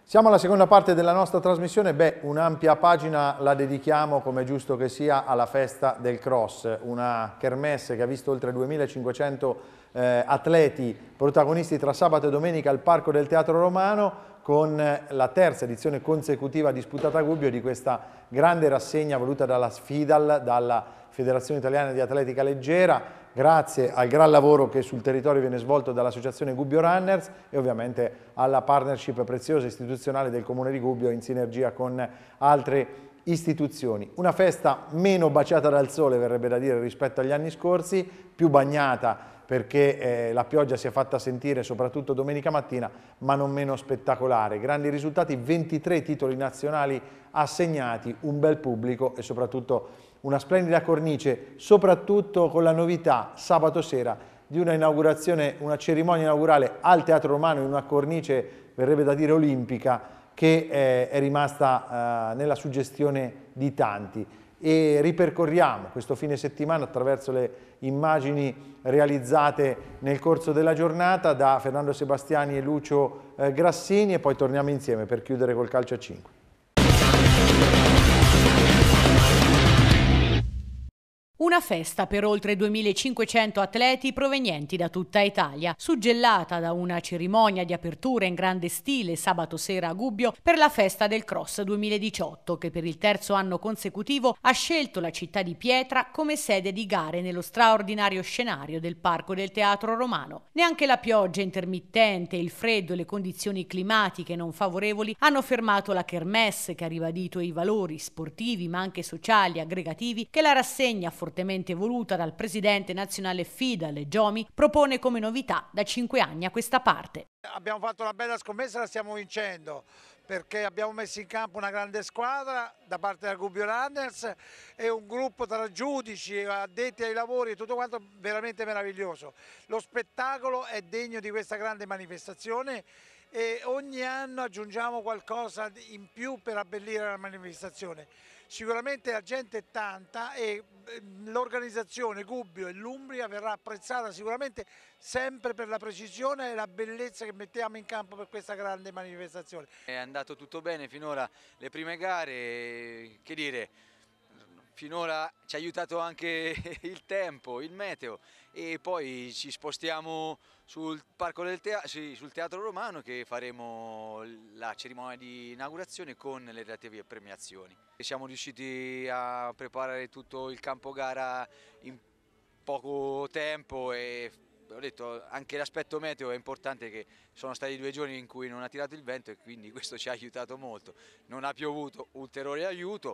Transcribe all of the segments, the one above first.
Siamo alla seconda parte della nostra trasmissione. Un'ampia pagina la dedichiamo, come è giusto che sia, alla festa del cross, una kermesse che ha visto oltre 2500 atleti protagonisti tra sabato e domenica al Parco del Teatro Romano, con la terza edizione consecutiva disputata a Gubbio di questa grande rassegna voluta dalla Sfidal, dalla Federazione Italiana di Atletica Leggera, grazie al gran lavoro che sul territorio viene svolto dall'associazione Gubbio Runners e ovviamente alla partnership preziosa istituzionale del Comune di Gubbio in sinergia con altre istituzioni. Una festa meno baciata dal sole, verrebbe da dire, rispetto agli anni scorsi, più bagnata perché la pioggia si è fatta sentire soprattutto domenica mattina, ma non meno spettacolare. Grandi risultati, 23 titoli nazionali assegnati, un bel pubblico e soprattutto una splendida cornice, soprattutto con la novità sabato sera di una inaugurazione, una cerimonia inaugurale al Teatro Romano in una cornice, verrebbe da dire olimpica, che è rimasta nella suggestione di tanti. E ripercorriamo questo fine settimana attraverso le immagini realizzate nel corso della giornata da Fernando Sebastiani e Lucio Grassini e poi torniamo insieme per chiudere col calcio a 5. Una festa per oltre 2500 atleti provenienti da tutta Italia, suggellata da una cerimonia di apertura in grande stile sabato sera a Gubbio per la festa del Cross 2018, che per il terzo anno consecutivo ha scelto la città di Pietra come sede di gare nello straordinario scenario del Parco del Teatro Romano. Neanche la pioggia intermittente, il freddo e le condizioni climatiche non favorevoli hanno fermato la kermesse, che ha ribadito i valori sportivi ma anche sociali aggregativi che la rassegna fortemente voluta dal presidente nazionale Fidal Giomi propone come novità da 5 anni a questa parte. Abbiamo fatto una bella scommessa, la stiamo vincendo perché abbiamo messo in campo una grande squadra da parte della Gubbio Runners e un gruppo tra giudici, addetti ai lavori e tutto quanto veramente meraviglioso. Lo spettacolo è degno di questa grande manifestazione e ogni anno aggiungiamo qualcosa in più per abbellire la manifestazione. Sicuramente la gente è tanta e l'organizzazione Gubbio e l'Umbria verrà apprezzata sicuramente sempre per la precisione e la bellezza che mettiamo in campo per questa grande manifestazione. È andato tutto bene finora, le prime gare, che dire, finora ci ha aiutato anche il tempo, il meteo e poi ci spostiamo sul Parco del sul Teatro Romano che faremo la cerimonia di inaugurazione con le relative premiazioni. Siamo riusciti a preparare tutto il campo gara in poco tempo e ho detto anche l'aspetto meteo è importante, che sono stati 2 giorni in cui non ha tirato il vento e quindi questo ci ha aiutato molto. Non ha piovuto, ulteriore aiuto.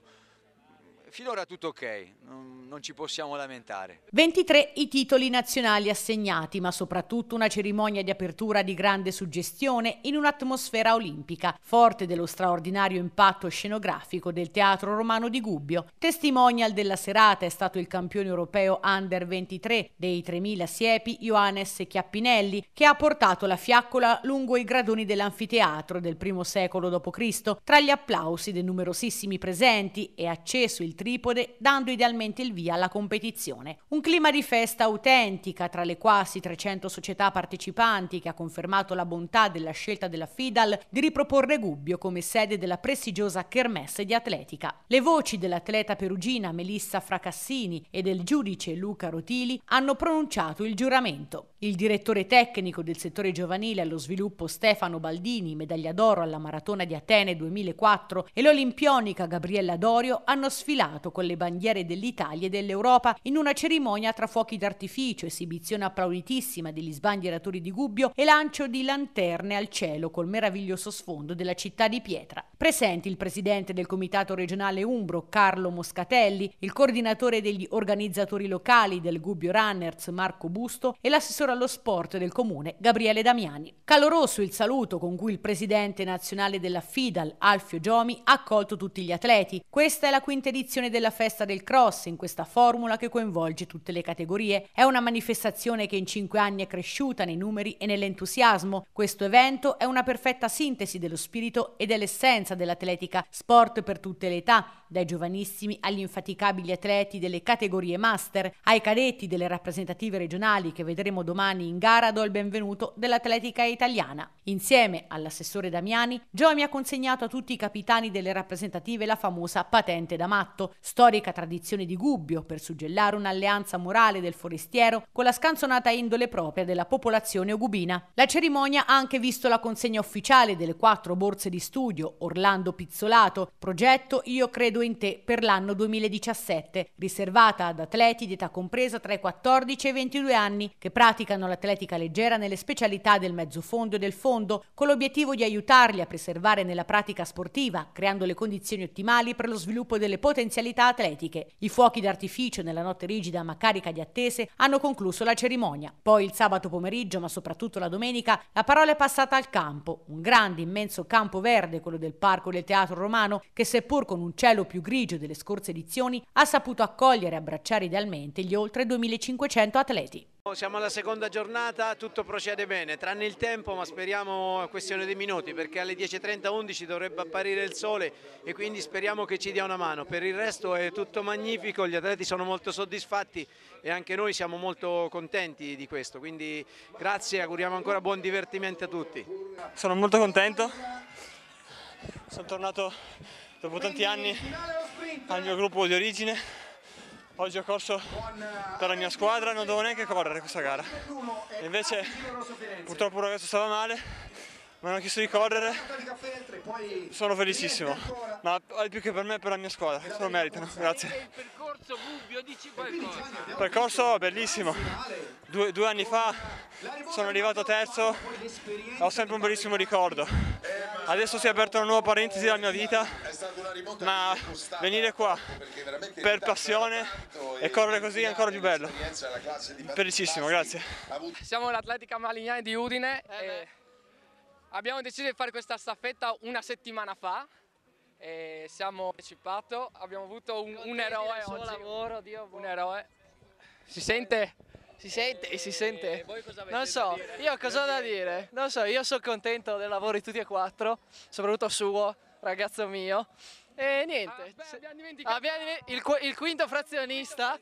Finora tutto ok, non ci possiamo lamentare. 23 i titoli nazionali assegnati, ma soprattutto una cerimonia di apertura di grande suggestione in un'atmosfera olimpica, forte dello straordinario impatto scenografico del Teatro Romano di Gubbio. Testimonial della serata è stato il campione europeo Under 23 dei 3000 siepi Johannes Chiappinelli, che ha portato la fiaccola lungo i gradoni dell'anfiteatro del I secolo d.C. tra gli applausi dei numerosissimi presenti e acceso il tripode, dando idealmente il via alla competizione. Un clima di festa autentica tra le quasi 300 società partecipanti, che ha confermato la bontà della scelta della Fidal di riproporre Gubbio come sede della prestigiosa kermesse di atletica. Le voci dell'atleta perugina Melissa Fracassini e del giudice Luca Rotili hanno pronunciato il giuramento. Il direttore tecnico del settore giovanile allo sviluppo Stefano Baldini, medaglia d'oro alla Maratona di Atene 2004, e l'olimpionica Gabriella Dorio hanno sfilato con le bandiere dell'Italia e dell'Europa in una cerimonia tra fuochi d'artificio, esibizione applauditissima degli sbandieratori di Gubbio e lancio di lanterne al cielo col meraviglioso sfondo della città di Pietra. Presenti il presidente del comitato regionale Umbro Carlo Moscatelli, il coordinatore degli organizzatori locali del Gubbio Runners Marco Busto e l'assessore allo sport del comune Gabriele Damiani. Caloroso il saluto con cui il presidente nazionale della Fidal Alfio Giomi ha accolto tutti gli atleti. Questa è la quinta edizione della festa del cross in questa formula che coinvolge tutte le categorie. È una manifestazione che in 5 anni è cresciuta nei numeri e nell'entusiasmo. Questo evento è una perfetta sintesi dello spirito e dell'essenza dell'atletica, sport per tutte le età, dai giovanissimi agli infaticabili atleti delle categorie master, ai cadetti delle rappresentative regionali che vedremo domani in gara. Do il benvenuto dell'atletica italiana. Insieme all'assessore Damiani, Gio mi ha consegnato a tutti i capitani delle rappresentative la famosa patente da matto, storica tradizione di Gubbio per suggellare un'alleanza morale del forestiero con la scanzonata indole propria della popolazione ogubina. La cerimonia ha anche visto la consegna ufficiale delle 4 borse di studio Orlando Pizzolato, progetto Io credo in te per l'anno 2017, riservata ad atleti di età compresa tra i 14 e i 22 anni che praticano l'atletica leggera nelle specialità del mezzo fondo e del fondo, con l'obiettivo di aiutarli a preservare nella pratica sportiva, creando le condizioni ottimali per lo sviluppo delle potenzialità atletiche. I fuochi d'artificio nella notte rigida ma carica di attese hanno concluso la cerimonia. Poi il sabato pomeriggio, ma soprattutto la domenica, la parola è passata al campo, un grande immenso campo verde, quello del Parco del Teatro Romano, che seppur con un cielo più grigio delle scorse edizioni ha saputo accogliere e abbracciare idealmente gli oltre 2500 atleti. Siamo alla seconda giornata, tutto procede bene, tranne il tempo, ma speriamo è questione di minuti, perché alle 10:30, 11 dovrebbe apparire il sole e quindi speriamo che ci dia una mano. Per il resto è tutto magnifico, gli atleti sono molto soddisfatti e anche noi siamo molto contenti di questo, quindi grazie, auguriamo ancora buon divertimento a tutti. Sono molto contento, sono tornato dopo tanti anni al mio gruppo di origine. Oggi ho corso per la mia squadra, non dovevo neanche correre questa gara. E invece purtroppo un ragazzo stava male, mi hanno chiesto di correre, sono felicissimo, ma più che per me, per la mia squadra, se lo meritano, grazie. Il percorso Gubbio, dici qualcosa? Il percorso bellissimo, due anni fa sono arrivato terzo, ho sempre un bellissimo ricordo. Adesso si è aperta una nuova parentesi della mia vita, ma venire qua per passione e correre così è ancora più bello. Felicissimo, grazie. Siamo l'Atletica Malignani di Udine e abbiamo deciso di fare questa staffetta una settimana fa e siamo partecipato, abbiamo avuto un eroe oggi. Lavoro, Dio, un eroe. Si sente? Si sente e si sente. Non so, io cosa ho da dire? Non so, io sono contento del lavoro di tutti e 4, soprattutto suo, ragazzo mio. E niente, il quinto frazionista.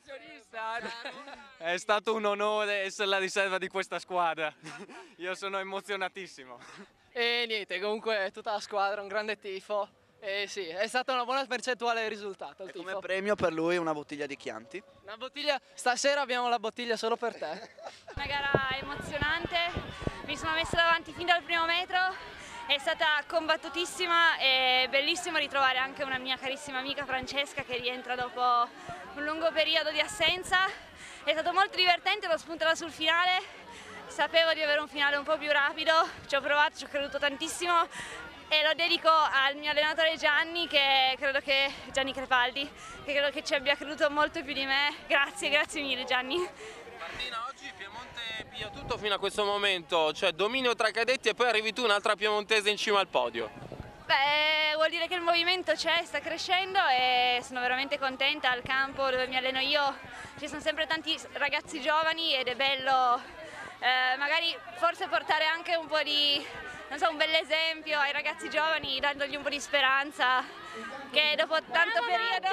È stato un onore essere la riserva di questa squadra, io sono emozionatissimo. E niente, comunque tutta la squadra, un grande tifo. E sì, è stata una buona percentuale del risultato. Come premio per lui una bottiglia di Chianti. Una bottiglia, stasera abbiamo la bottiglia solo per te. Una gara emozionante, mi sono messa davanti fin dal primo metro, è stata combattutissima e bellissimo ritrovare anche una mia carissima amica Francesca che rientra dopo un lungo periodo di assenza. È stato molto divertente, l'ho spuntata sul finale, sapevo di avere un finale un po' più rapido, ci ho provato, ci ho creduto tantissimo. E lo dedico al mio allenatore Gianni Crepaldi, che credo che ci abbia creduto molto più di me. Grazie mille Gianni. Martina, oggi Piemonte piglia tutto fino a questo momento, cioè dominio tra cadetti e poi arrivi tu, un'altra piemontese in cima al podio. Beh, vuol dire che il movimento c'è, sta crescendo e sono veramente contenta. Al campo dove mi alleno io ci sono sempre tanti ragazzi giovani ed è bello magari forse portare anche un po' di, non so, un bell'esempio ai ragazzi giovani, dandogli un po' di speranza che dopo tanto periodo,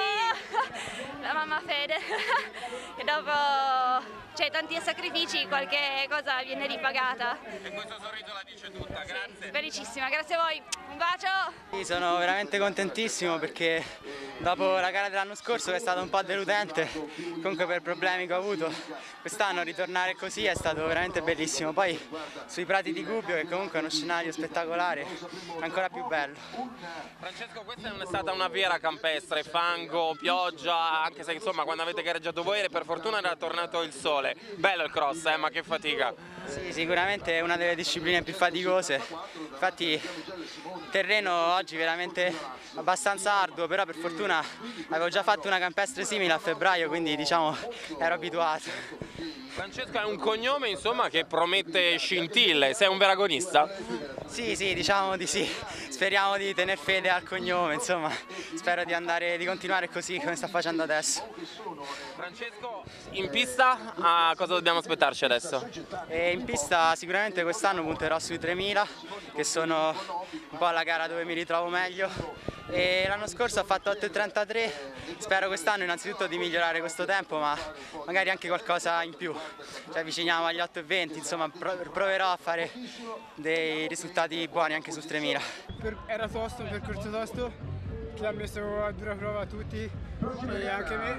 la mamma Fede, che dopo tanti sacrifici qualche cosa viene ripagata. E questo sorriso la dice tutta, grazie. Felicissima, grazie a voi, un bacio! Sì, sono veramente contentissimo perché dopo la gara dell'anno scorso che è stata un po' deludente, comunque per problemi che ho avuto, quest'anno ritornare così è stato veramente bellissimo. Poi sui prati di Gubbio, che comunque è uno scenario spettacolare, è ancora più bello. Francesco, questa non è stata una vera campestre, fango, pioggia, anche se insomma quando avete gareggiato voi per fortuna era tornato il sole. Bello il cross, ma che fatica. Sì, sicuramente è una delle discipline più faticose, infatti il terreno oggi è veramente abbastanza arduo, però per fortuna avevo già fatto una campestre simile a febbraio, quindi diciamo ero abituato. Francesco è un cognome insomma che promette scintille, sei un vero agonista? Sì, diciamo di sì, speriamo di tener fede al cognome, insomma, spero di continuare così come sta facendo adesso. Francesco, in pista cosa dobbiamo aspettarci adesso? In pista sicuramente quest'anno punterò sui 3000, che sono un po' la gara dove mi ritrovo meglio. L'anno scorso ho fatto 8,33, spero quest'anno innanzitutto di migliorare questo tempo, ma magari anche qualcosa in più, ci avviciniamo agli 8,20, insomma proverò a fare dei risultati buoni anche sul 3000. Era tosto, un percorso tosto, che ha messo a dura prova a tutti e anche me,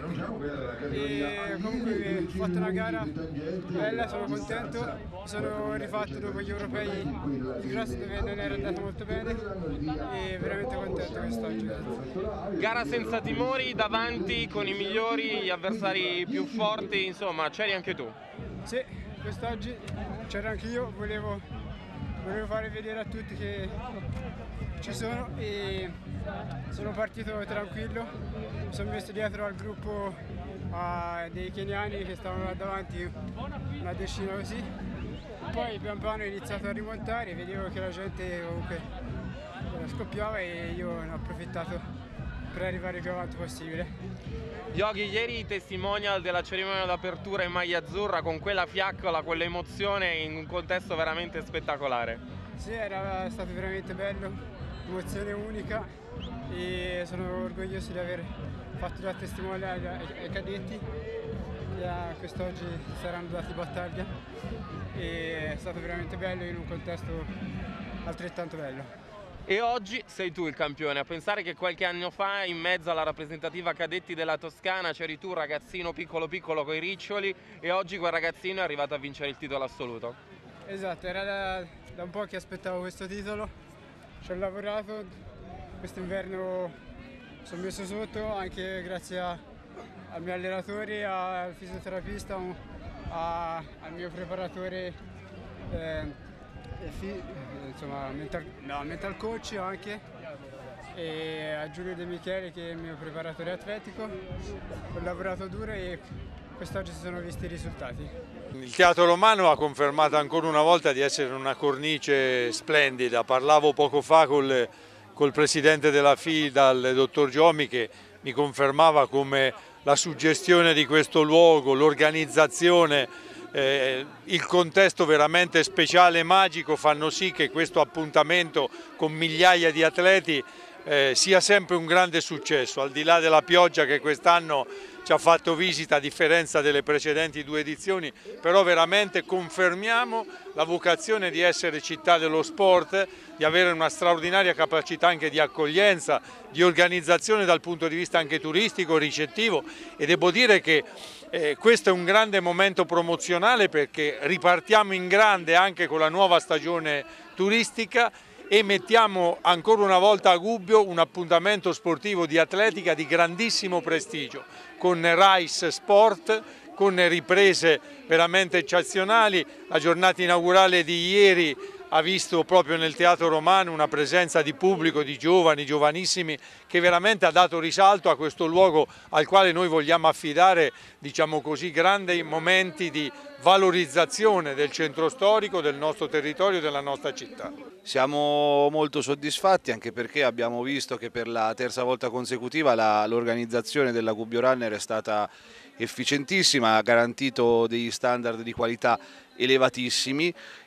e comunque ho fatto una gara bella, sono contento, mi sono rifatto dopo gli europei di cross dove non era andato molto bene e veramente contento quest'oggi. Gara senza timori, davanti con i migliori, gli avversari più forti, insomma c'eri anche tu? Sì, quest'oggi c'ero anche io, volevo fare vedere a tutti che ci sono e sono partito tranquillo, mi sono messo dietro al gruppo dei keniani che stavano là davanti una decina così, poi pian piano ho iniziato a rimontare, vedevo che la gente comunque scoppiava e io ne ho approfittato per arrivare il più avanti possibile. Yogi, ieri i testimonial della cerimonia d'apertura in maglia azzurra con quella fiaccola, quell'emozione in un contesto veramente spettacolare. Sì, era stato veramente bello, emozione unica e sono orgoglioso di aver fatto da testimonial ai cadetti che quest'oggi saranno dati battaglia e è stato veramente bello in un contesto altrettanto bello. E oggi sei tu il campione, a pensare che qualche anno fa in mezzo alla rappresentativa cadetti della Toscana c'eri tu, ragazzino piccolo piccolo coi riccioli, e oggi quel ragazzino è arrivato a vincere il titolo assoluto. Esatto, era da un po' che aspettavo questo titolo, ci ho lavorato, quest'inverno sono messo sotto anche grazie al mio allenatore, al fisioterapista, al mio preparatore, insomma mental coach anche, e a Giulio De Michele che è il mio preparatore atletico. Ho lavorato duro e quest'oggi si sono visti i risultati. Il Teatro Romano ha confermato ancora una volta di essere una cornice splendida. Parlavo poco fa col presidente della FIDAL, il dottor Giomi, che mi confermava come la suggestione di questo luogo, l'organizzazione, il contesto veramente speciale e magico fanno sì che questo appuntamento con migliaia di atleti sia sempre un grande successo, al di là della pioggia che quest'anno ci ha fatto visita a differenza delle precedenti 2 edizioni, però veramente confermiamo la vocazione di essere città dello sport, di avere una straordinaria capacità anche di accoglienza, di organizzazione dal punto di vista anche turistico, ricettivo, e devo dire che questo è un grande momento promozionale perché ripartiamo in grande anche con la nuova stagione turistica e mettiamo ancora una volta a Gubbio un appuntamento sportivo di atletica di grandissimo prestigio, con Rice Sport, con riprese veramente eccezionali. La giornata inaugurale di ieri ha visto proprio nel Teatro Romano una presenza di pubblico, di giovani, giovanissimi, che veramente ha dato risalto a questo luogo al quale noi vogliamo affidare, diciamo così, grandi momenti di valorizzazione del centro storico, del nostro territorio e della nostra città. Siamo molto soddisfatti anche perché abbiamo visto che per la 3ª volta consecutiva l'organizzazione della Gubbio Runner è stata efficientissima, ha garantito degli standard di qualità elevatissimi,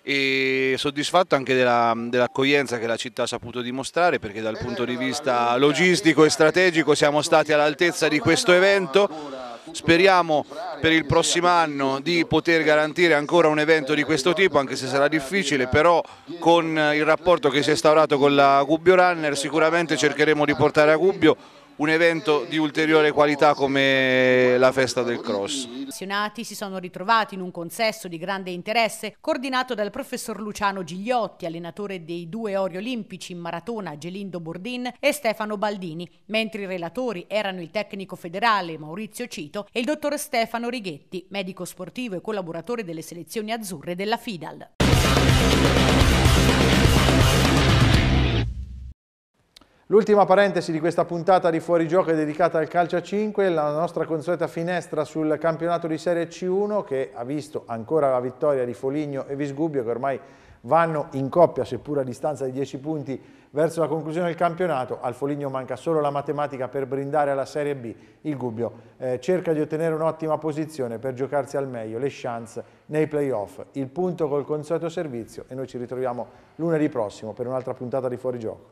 e soddisfatto anche dell'accoglienza che la città ha saputo dimostrare, perché dal punto di vista logistico e strategico siamo stati all'altezza di questo evento. Speriamo per il prossimo anno di poter garantire ancora un evento di questo tipo, anche se sarà difficile, però con il rapporto che si è instaurato con la Gubbio Runner sicuramente cercheremo di portare a Gubbio un evento di ulteriore qualità come la festa del cross. I appassionati si sono ritrovati in un consesso di grande interesse coordinato dal professor Luciano Gigliotti, allenatore dei 2 ori olimpici in maratona Gelindo Bordin e Stefano Baldini, mentre i relatori erano il tecnico federale Maurizio Cito e il dottor Stefano Righetti, medico sportivo e collaboratore delle selezioni azzurre della FIDAL. L'ultima parentesi di questa puntata di Fuorigioco è dedicata al calcio a 5, la nostra consueta finestra sul campionato di Serie C1 che ha visto ancora la vittoria di Foligno e Visgubbio, che ormai vanno in coppia, seppur a distanza di 10 punti, verso la conclusione del campionato. Al Foligno manca solo la matematica per brindare alla Serie B. Il Gubbio cerca di ottenere un'ottima posizione per giocarsi al meglio le chance nei playoff. Il punto col consueto servizio e noi ci ritroviamo lunedì prossimo per un'altra puntata di Fuorigioco.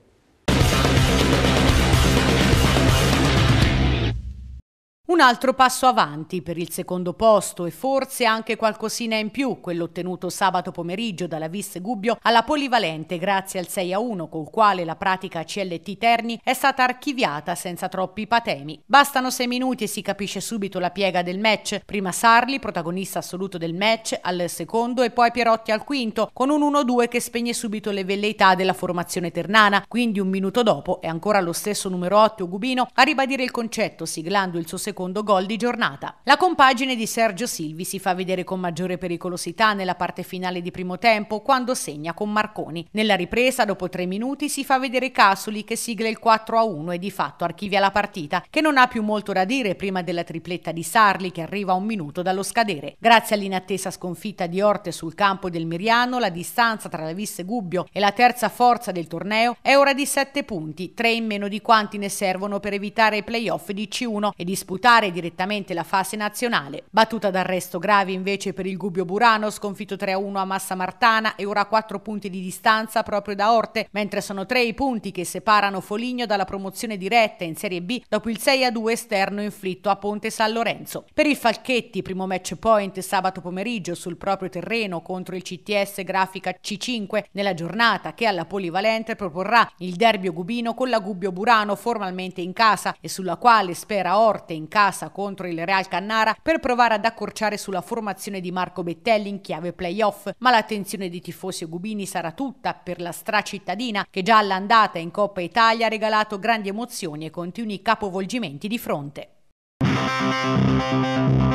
Un altro passo avanti per il secondo posto e forse anche qualcosina in più, quello ottenuto sabato pomeriggio dalla Vis Gubbio alla Polivalente grazie al 6-1 col quale la pratica CLT Terni è stata archiviata senza troppi patemi. Bastano 6 minuti e si capisce subito la piega del match. Prima Sarli, protagonista assoluto del match, al secondo e poi Pierotti al quinto, con un 1-2 che spegne subito le velleità della formazione ternana. Quindi un minuto dopo è ancora lo stesso numero 8 Gubino a ribadire il concetto, siglando il suo secondo gol di giornata. La compagine di Sergio Silvi si fa vedere con maggiore pericolosità nella parte finale di primo tempo quando segna con Marconi. Nella ripresa, dopo 3 minuti, si fa vedere Casoli che sigla il 4-1 e di fatto archivia la partita, che non ha più molto da dire prima della tripletta di Sarli che arriva a 1 minuto dallo scadere. Grazie all'inattesa sconfitta di Orte sul campo del Miriano, la distanza tra la Vis Gubbio e la terza forza del torneo è ora di 7 punti, 3 in meno di quanti ne servono per evitare i playoff di C1 e disputare direttamente la fase nazionale. Battuta d'arresto grave invece per il Gubbio Burano, sconfitto 3-1 a Massa Martana e ora a 4 punti di distanza proprio da Orte, mentre sono 3 i punti che separano Foligno dalla promozione diretta in Serie B dopo il 6-2 esterno inflitto a Ponte San Lorenzo. Per il Falchetti, primo match point sabato pomeriggio sul proprio terreno contro il CTS Grafica C5 nella giornata che alla Polivalente proporrà il derby gubino con la Gubbio Burano formalmente in casa e sulla quale spera Orte in casa contro il Real Cannara per provare ad accorciare sulla formazione di Marco Bettelli in chiave playoff, ma l'attenzione dei tifosi gubini sarà tutta per la stracittadina che già all'andata in Coppa Italia ha regalato grandi emozioni e continui capovolgimenti di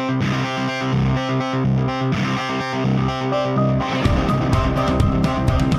fronte.